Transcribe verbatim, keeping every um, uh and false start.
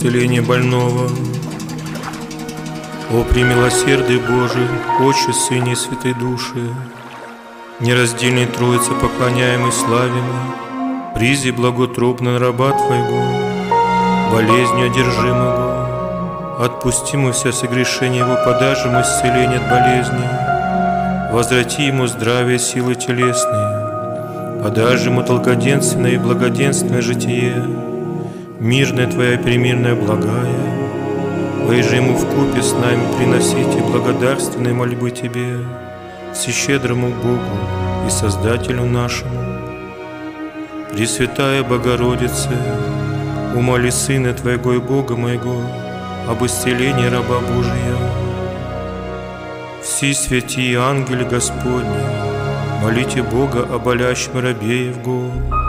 исцеление больного. О, премилосердие Божие, Отче, Сыне и Святой Души, нераздельной Троице поклоняемый, славимый, призи благотробно на раба Твоего, болезнью одержимого, отпусти ему вся согрешения его, подашь ему исцеление от болезни, возврати ему здравие силы телесные, подашь ему долгоденственное и благоденственное житие, мирное Твоя и премирное благая, Вы же ему вкупе с нами приносите благодарственные мольбы Тебе, всещедрому Богу и Создателю нашему. Пресвятая Богородице, умоли Сына Твоего и Бога моего об исцелении раба Божия. Все святые ангели Господни, молите Бога о болящем рабе Его.